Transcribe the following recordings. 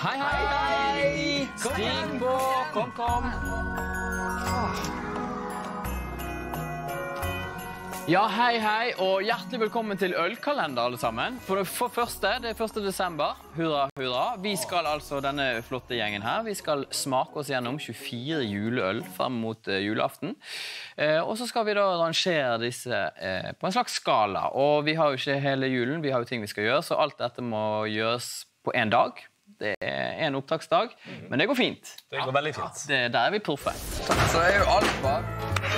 Hei, hei! Stig på, kom. Ja, hei, og hjertelig velkommen til ølkalender, alle sammen. For første, det er 1. desember. Hurra, hurra. Vi skal altså, denne flotte gjengen her, vi skal smake oss gjennom 24 juleøl frem mot julaften. Og så skal vi da rangere disse på en slags skala. Og vi har jo ikke hele julen, vi har jo ting vi skal gjøre, så alt dette må gjøres på en dag. Det er en opptaksdag, men det går fint. Det går veldig fint. Der er vi proffe. Så er jo alt bak.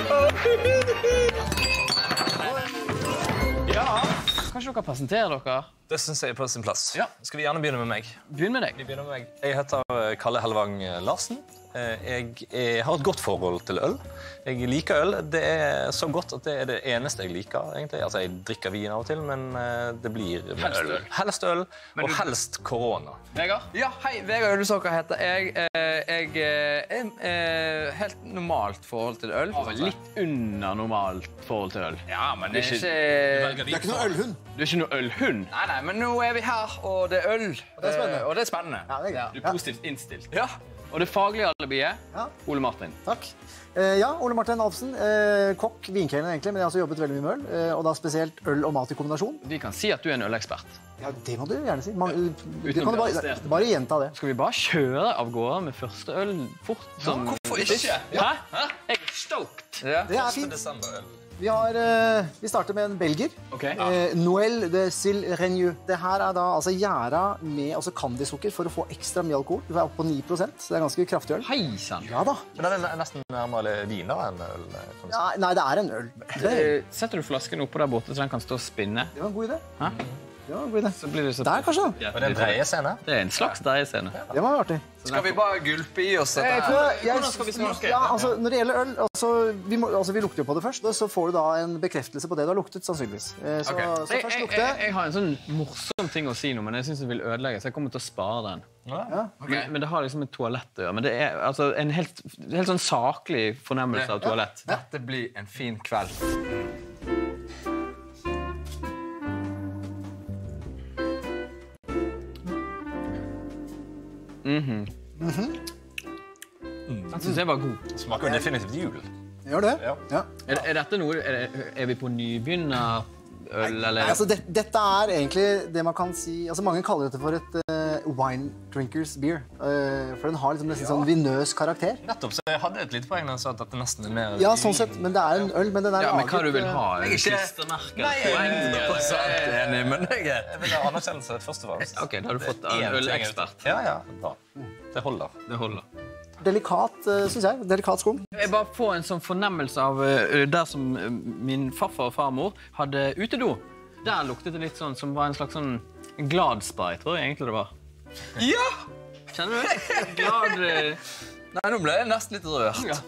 Ja, kanskje dere presenterer dere? Det synes jeg er på sin plass. Ja. Skal vi gjerne begynne med meg? Begynn med deg. Vi begynner med meg. Jeg heter Kalle Hellevang Larsen. Jeg har et godt forhold til øl. Jeg liker øl. Det er så godt at det er det eneste jeg liker, egentlig. Altså, jeg drikker vin av og til, men det blir med øl. Helst øl, og helst korona. Vegard? Ja, hei, Vegard Ødelsåker heter jeg. Jeg er helt normalt forhold til øl. Litt under normalt forhold til øl. Ja, men det er ikke... Det er ikke noe ølhund. Du er ikke noe ølhund? Nei, men nå er vi her, og det er øl. Og det er spennende. Og det er spennende. Ja, det er gøy. Du er positivt innstilt. Ja. Og det faglige alibiet, Ja. Ole Martin. Takk. Ja, Ole Martin Alfsen, kokk, vinkelner egentlig, men jeg har også jobbet veldig mye med øl, og da spesielt øl og mat i kombinasjon. Vi kan si at du er en ølekspert. Ja, det må du gjerne si. Det Uten å kan du bli arrestert. bare gjenta det. Skal vi bare kjøre av gårde med første øl fort? Som... Hvorfor ikke? Hæ? Jeg er stoked. Ja. Det er fint. Vi starter med en belgier. Ok. Noël de Silrenieux. Det her er da altså gjæra med candysukker for å få ekstra mye alkohol. Du er oppe på 9%, så det er ganske kraftig øl. Hei, sann. Ja da. Men den er nesten nærmere vin da enn øl. Kan du si. Ja, nei, det er en øl. Setter du flasken oppå der borte, så den kan stå og spinne? Det var en god idé. Hæ? Det var en god idé. Så blir det så... Der, kanskje? Ja, Og det er en dreiescene. det er en slags dreiescene. Det var artig. Skal vi bare gulpe i oss dette Jeg her? tror Hvordan skal vi smake? Ja, altså, når det gjelder øl, vi lukter jo på det først, og så får du da en bekreftelse på det du har luktet, sannsynligvis. Så først lukte. Jeg har en sånn morsom ting å si nå, men jeg synes jeg vil ødelegge, så jeg kommer til å spare den. Ja. Men det har liksom et toalett å gjøre. Men det er altså en helt sånn saklig fornemmelse av toalett. Dette blir en fin kveld. Den synes jeg var god. Det smaker jo definitivt jul. Gjør det? Ja. Er dette noe... Er vi på nybegynnerøl, eller? Altså, dette er egentlig det man kan si... Altså, mange kaller dette for et wine drinkers beer. For den har liksom nesten sånn vinøs karakter. Nettopp, så jeg hadde et lite poeng når jeg sa at dette nesten er mer... Ja, sånn sett, men det er en øl, men den er Ja, men hva du vil laget, ha? Jeg er ikke- Klistremerker? Nei, jeg er 100% enig, men jeg Jeg vil ha anerkjennelse først og fremst. Ok, da har du fått en ølekspert. Ja, bra. Det holder. Det holder. Delikat, synes jeg. Delikat skum. Jeg bare får en sånn fornemmelse av der som min farfar og farmor hadde utedo. Der luktet det litt sånn som var en slags sånn glad sprite, tror jeg egentlig det var. Ja! Kjenner du? Glad... Nei, nå ble jeg nesten litt rørt. Ja.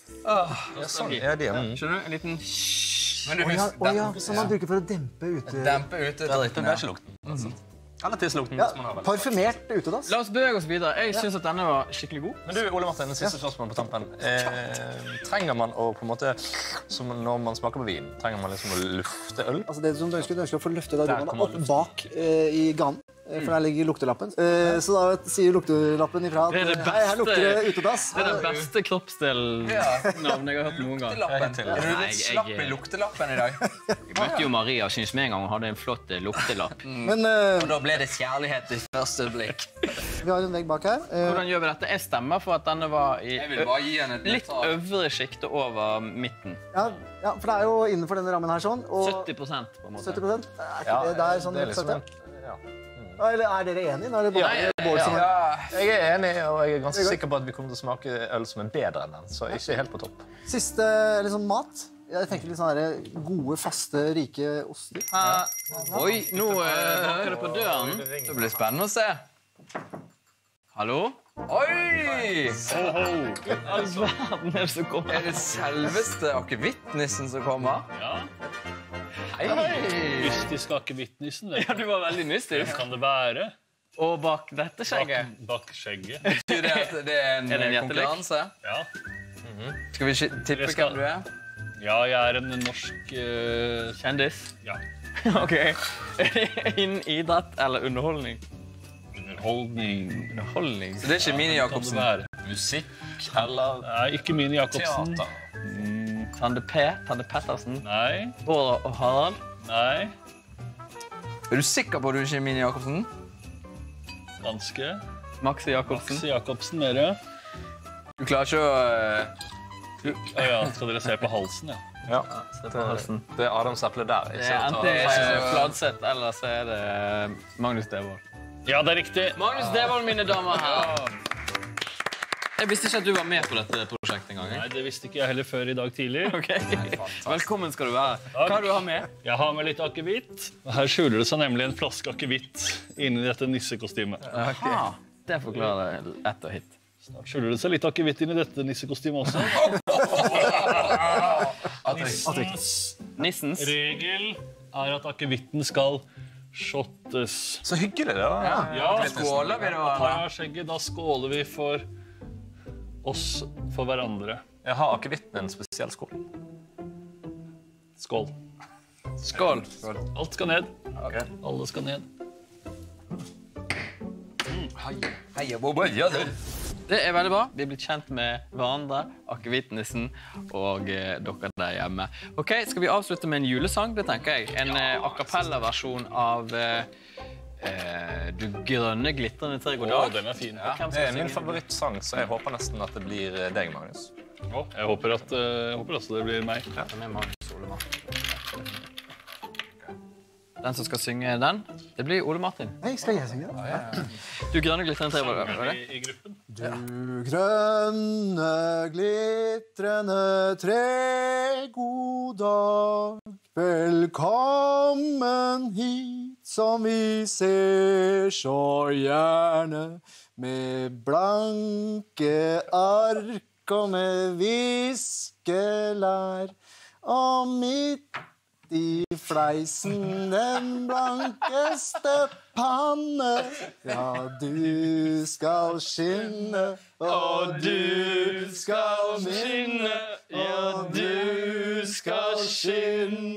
Ja, sånn er det. Skjønner du? En liten... Men du Åja, som man bruker for å dempe ute. dempe ute Det dritten. er ikke lukten. Eller tisselukten, Ja, som man har vel. parfymert utedass. La oss bevege oss videre. Jeg synes at denne var skikkelig god. Men du, Ole Martin, den siste spørsmålet på tampen. Trenger man å på en måte, som når man smaker på vin, trenger man liksom å lufte øl? Altså det som du ønsker å få løfte, da Der går man kommer opp bak i ganen. For der ligger luktelappen. Så da sier luktelappen ifra at Det er det hei, her lukter det beste, utedass. det er det beste kroppsdel-navnet jeg har hørt noen gang. Luktelappen. Er du Nei, litt slapp i luktelappen i dag? Jeg møtte jo Maria og syntes med en gang hun hadde en flott luktelapp. Men Og da ble det kjærlighet i første blikk. vi har en vegg bak her. Hvordan gjør vi dette? Jeg stemmer for at denne var i Jeg vil bare gi henne et litt øvre skikte over midten. Ja, for det er jo innenfor denne rammen her sånn. Og 70% på en måte. 70%? Er ikke det der sånn det er liksom rett og slett, en- ja. Eller er dere enige? Nå er det bare Ja, Bård som Jeg er enig, og jeg er ganske sikker på at vi kommer til å smake øl som er bedre enn den, så ikke helt på topp. Siste liksom mat. Jeg tenker litt sånne der gode, faste, rike oster. Oi, Nå banker det på døren. det blir spennende å se. Hallo? Oi! All verden er det som kommer. Er det selveste akevittnissen som kommer? Ja, Hei! mystisk akevittnissen, det Ja, du var veldig mystisk. kan det være. Og bak dette skjegget. Bak skjegget. Betyr det at det er en Er det en gjettelek? konkurranse? Ja. Skal vi tippe Jeg skal- hvem du er? Ja, jeg er en norsk... Kjendis. ja, Ok. Innen idrett eller underholdning? Underholdning. Så det er ikke Mini Kan det Jacobsen. være? Musikk eller Nei, ikke Mini Jacobsen. teater? Tande P, Tande Pettersen. Nei. Og Harald. Nei. Er du sikker på at du ikke er Mini Jacobsen? Ganske. Maxi Jacobsen. Maxi Jacobsen, dere. Du klarer ikke å... Ja, skal dere se på halsen, ja. Ja. Se på halsen. Det er Adams eple der. Det Ikke er å ta enten feil. Fladseth, eller så er det Magnus Devold. Ja, det er riktig. Magnus Devold, mine damer og herrer. Jeg visste ikke at du var med på dette prosjektet en gang. Nei, det visste ikke jeg heller før i dag tidlig. Ok. Velkommen skal du være. Hva har du med? Jeg har med litt akevitt. Og her skjuler det seg nemlig en flaske akevitt inni dette nissekostymet. Aha. Det forklarer ett og hit. Snart skjuler det seg litt akevitt inni dette nissekostymet også. Nissens. Regel er at akevitten skal shottes. Så hyggelig, det da. Ja, Skåler vi da? tar jeg av skjegget, da skåler vi for oss, for hverandre. Jeg har akevitten en spesiell skål. Skål. Skål. Alt skal ned. Alle skal ned. Det er veldig bra. Vi er blitt kjent med hverandre, akevittnissen og dere der hjemme. Ok, skal vi avslutte med en julesang? Det tenker jeg. En a cappella-versjon av Du grønne glitrende tre god dag. Den er fin. Hvem Det skal er min synge? favorittsang, så jeg håper nesten at det blir deg, Magnus. Jeg håper også det blir meg. Den er Magnus Ole Martin. Den som skal synge den, det blir Ole Martin. Hei, skal jeg synge det? Du grønne glitrende tre god dag. I gruppen. Du grønne, glitrende tre, god dag. Velkommen hit, som vi ser så gjerne. Med blanke ark og med viskelær. Og midt i fleisen den blankeste panne. Ja, du skal skinne, og du skal skinne, og du skal skinne.